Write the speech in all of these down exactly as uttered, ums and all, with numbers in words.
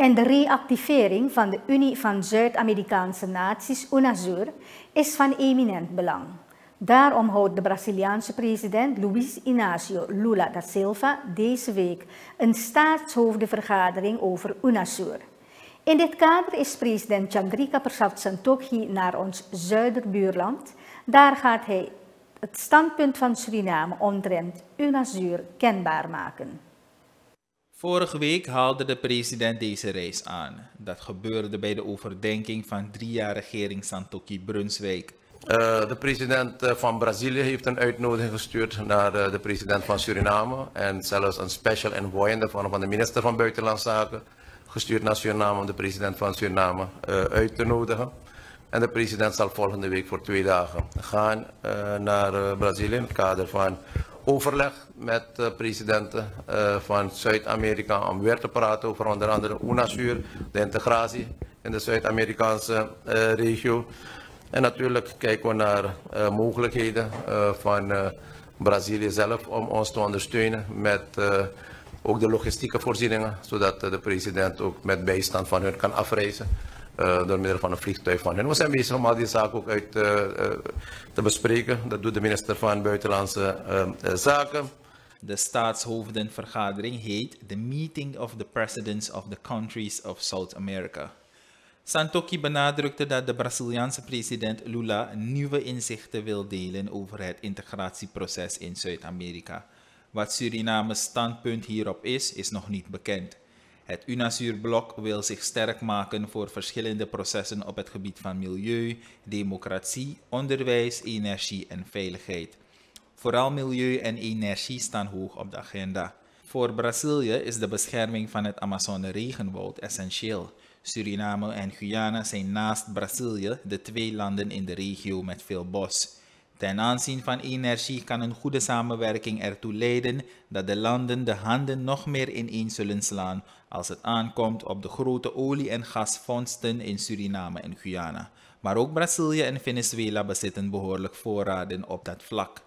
En de reactivering van de Unie van Zuid-Amerikaanse Naties, UNASUR, is van eminent belang. Daarom houdt de Braziliaanse president Luiz Inácio Lula da Silva deze week een staatshoofdenvergadering over UNASUR. In dit kader is president Chandrika Persat Santokhi naar ons zuiderbuurland. Daar gaat hij het standpunt van Suriname omtrent UNASUR kenbaar maken. Vorige week haalde de president deze reis aan. Dat gebeurde bij de overdenking van drie jaar regering Santokhi Brunswijk. Uh, de president uh, van Brazilië heeft een uitnodiging gestuurd naar uh, de president van Suriname. En zelfs een special envoy in de vorm van de minister van Buitenlandse Zaken gestuurd naar Suriname om de president van Suriname uh, uit te nodigen. En de president zal volgende week voor twee dagen gaan uh, naar uh, Brazilië in het kader van overleg met uh, presidenten uh, van Zuid-Amerika om weer te praten over onder andere UNASUR, de integratie in de Zuid-Amerikaanse uh, regio. En natuurlijk kijken we naar uh, mogelijkheden uh, van uh, Brazilië zelf om ons te ondersteunen met uh, ook de logistieke voorzieningen, zodat uh, de president ook met bijstand van hun kan afreizen uh, door middel van een vliegtuig van hun. We zijn bezig om al die zaken ook uit uh, uh, te bespreken. Dat doet de minister van Buitenlandse uh, Zaken. De staatshoofdenvergadering heet The Meeting of the Presidents of the Countries of South America. Santokhi benadrukte dat de Braziliaanse president Lula nieuwe inzichten wil delen over het integratieproces in Zuid-Amerika. Wat Suriname's standpunt hierop is, is nog niet bekend. Het UNASUR-blok wil zich sterk maken voor verschillende processen op het gebied van milieu, democratie, onderwijs, energie en veiligheid. Vooral milieu en energie staan hoog op de agenda. Voor Brazilië is de bescherming van het Amazone-regenwoud essentieel. Suriname en Guyana zijn naast Brazilië de twee landen in de regio met veel bos. Ten aanzien van energie kan een goede samenwerking ertoe leiden dat de landen de handen nog meer ineen zullen slaan als het aankomt op de grote olie- en gasvondsten in Suriname en Guyana. Maar ook Brazilië en Venezuela bezitten behoorlijk voorraden op dat vlak.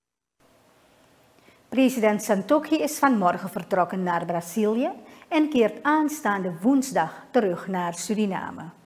President Santokhi is vanmorgen vertrokken naar Brazilië en keert aanstaande woensdag terug naar Suriname.